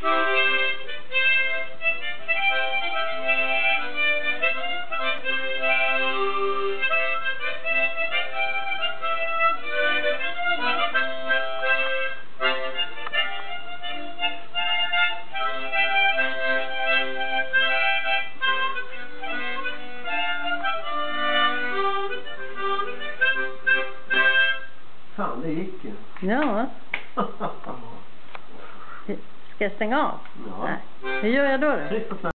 Fan, det gick ju. Ja. Ska jag stänga av? Ja. Nej. Hur gör jag då? Tryck på